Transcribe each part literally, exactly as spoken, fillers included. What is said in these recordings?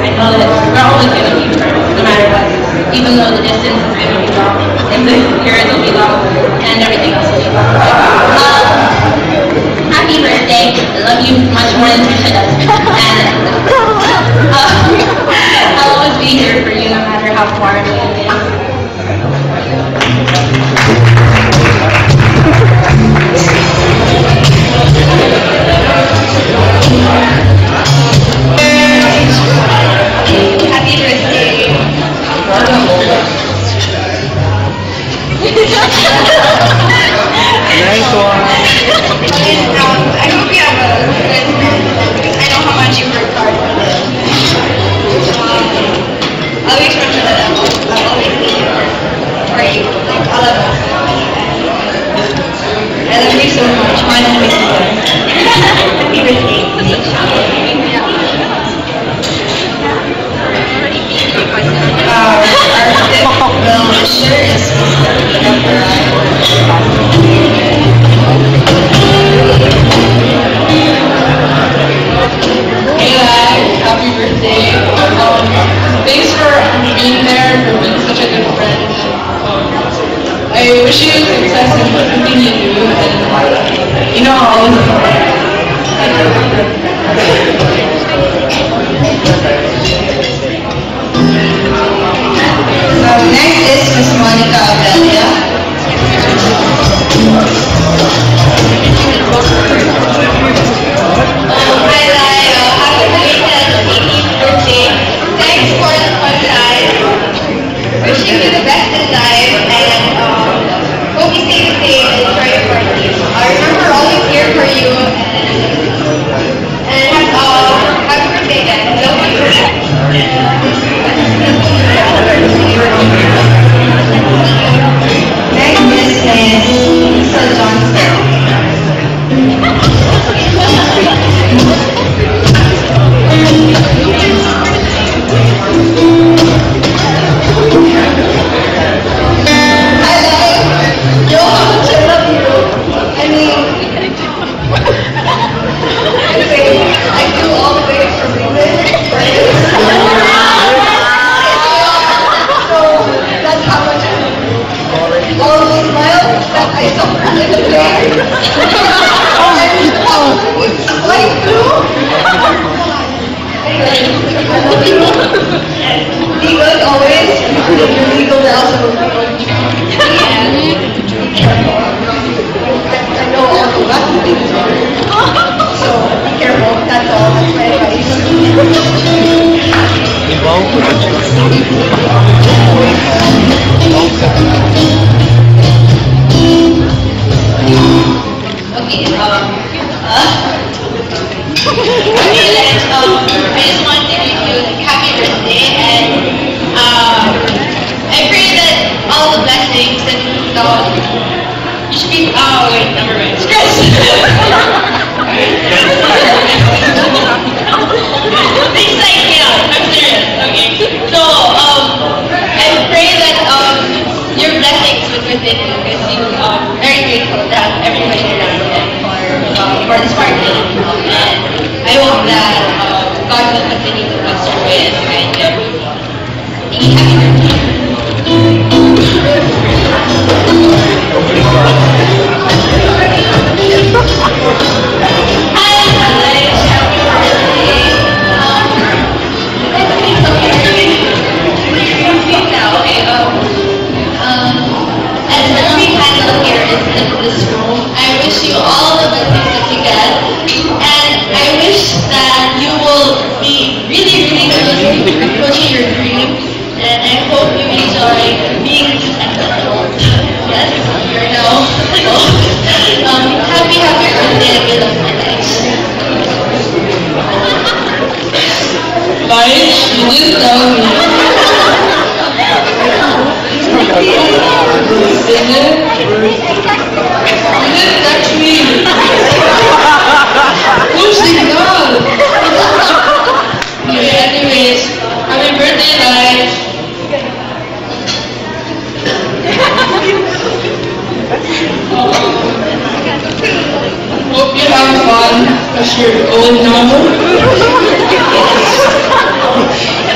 I know that we're always going to be friends, no matter what. Even though the distance is going to be long, and the years will be long, and everything else will be long. Um, happy birthday. I love you much more than Trisha does. And uh, I'll always be here for you, no matter how far away it is. Happy birthday. Nice one. um, I hope you have a good birthday. I know how much you worked hard for this. Um, I'll always remember that I'll always be here for you. Like all of us. I love you so much. More than we can. Happy birthday. Our fifth well-wisher is Hey guys, happy birthday. Um, thanks for being there, for being such a good friend. Um, I wish you success in everything you do, and you know I'll always be there. So next is Miss Monica Abelia. Um, hi Lai, uh, happy belated eighteenth birthday. Thanks for the fun time. Wishing you the best in life, and um, hope you stay the same and enjoy your party. I remember always here for you, and, and uh, happy birthday again. Love you. Next is Mister Johnson. Hi guys, yo, how much I love you. I mean, anyway, I do all the way for reason. So that's how much I love you. All those smiles that I suffered in the day. And possibly going through. Anyway, I love you. Be good always. You're legal to also I know all the last things are. So be careful. That's all. That's my advice. Okay, um, uh, okay, let's, um, I just want to give you like happy birthday, and um, I pray that all the blessings that you know, you should be, oh wait, never mind, stress. Things like, yeah, I'm serious, okay. So, um, I pray that, um, your blessings would within you, because you, um, very grateful to have everybody around you for, um, for this party. And I hope that, um, God will continue to bless your way and guide you. Happy birthday. Hi guys, happy birthday. Um, it's okay. Now, okay, um, um, as every candle here is in this room, I wish you all the blessings that you get, and I wish that you will be really, really good approaching your dreams, and I hope you enjoy being successful. Yes, you're now um, happy, happy birthday, and we love my life. Like, you didn't tell me. Isn't it? You didn't touch me. Pushing God. Okay, anyways, happy birthday, guys. Hope you have fun, because you're old now.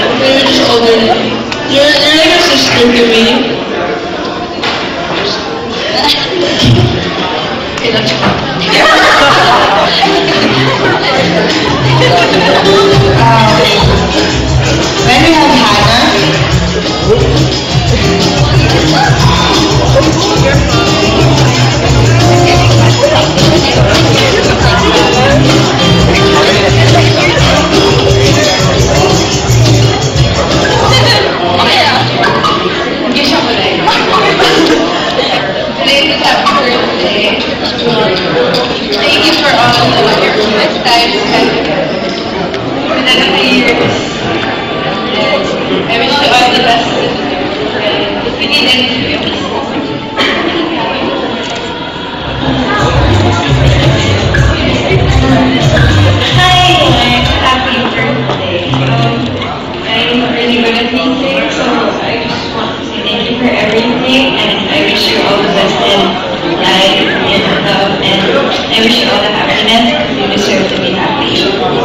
I wish you all the happiness. You deserve to be happy.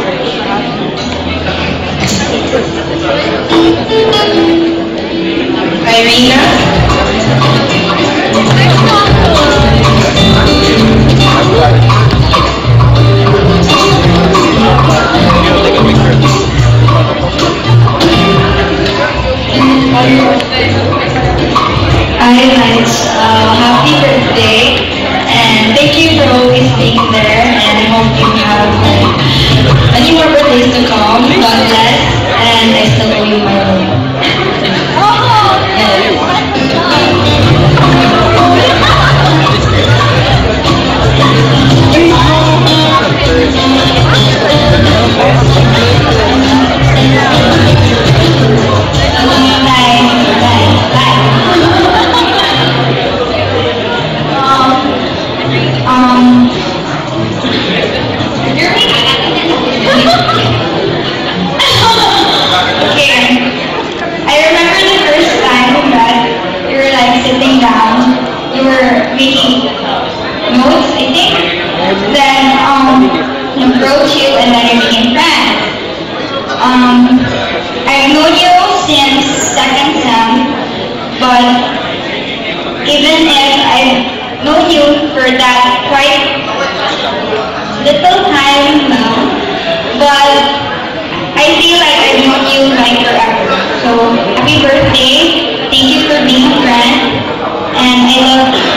Irina. Hi, Lights. Uh, happy birthday, and thank you for always being there. And I hope you have like many more birthdays to come. God bless, and I still owe you my love. Um, okay. I remember the first time that you were like sitting down, you were making notes, I think. Then um, you approach you and then you became friends. Um, I've known you since second sem, but even if I've known you for that quite little time now, but I feel like I've known you like forever. So happy birthday, thank you for being a friend, and I love you.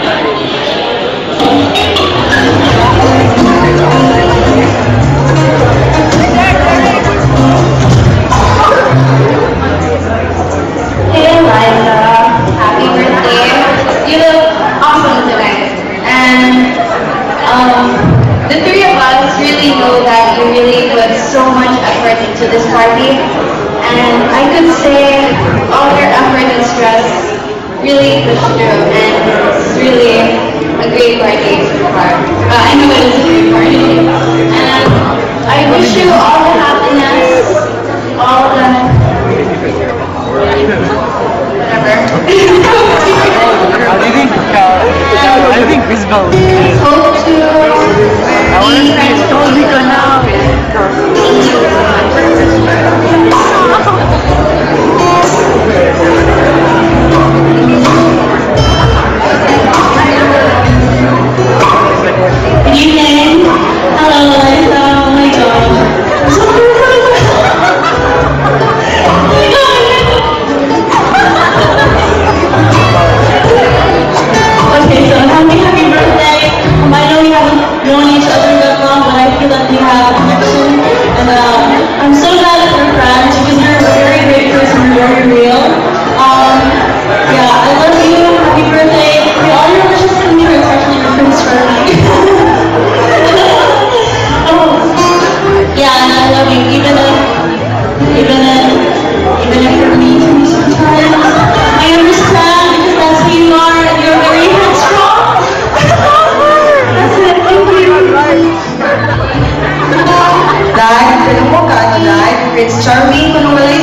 Hey Alyssa, happy birthday. You look awesome tonight. And um, the three of us really know that you really put so much effort into this party. And I could say all your effort and stress really pushed through. And it's really a great party so far. Uh, I know it is a great party. And I wish you all the happiness, all the whatever. How do you think? Uh, I think Isabel. Hope to I want to say it's totally good now. Good evening. Hello, Alyssa. Oh my god. Okay, so happy, happy birthday. Um, I know we haven't known each other that long, but I feel that we have a connection. And uh, I'm so glad that we're friends because you're a very great person, you're very real. Um, yeah, I love you. Happy birthday. Okay, all your wishes come true, especially your Prince Charlie. Oh, yeah, and I love you, even if, even if, even if you're mean to me sometimes. I understand because that's who you are. You're very headstrong. That's it. Thank you. Dahil, kung mo ka, dahil, Prince Charming, kung wala